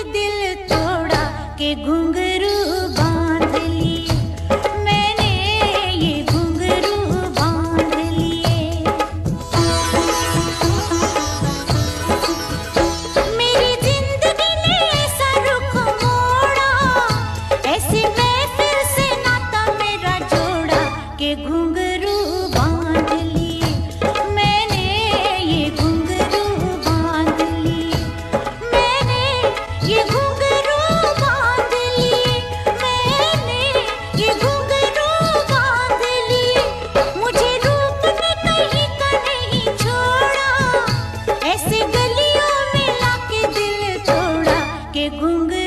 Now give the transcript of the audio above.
दिल तोड़ा के घुंघरू बांध लिए मैंने, ये घुंघरू बांध लिए। मेरी जिंदगी ने ऐसा रुख मोड़ा, ऐसे महफिल से नाता मेरा जोड़ा के घुंघरू बांध लिए मैंने, ये घुंघरू बांध लिए मैंने, ये घुंघरू बांध लिए मैंने, ये घुंघरू बांध लिए। मुझे रूप ने कहीं का नहीं छोड़ा, ऐसे गलियों में लाके दिल तोड़ा के घुंघरू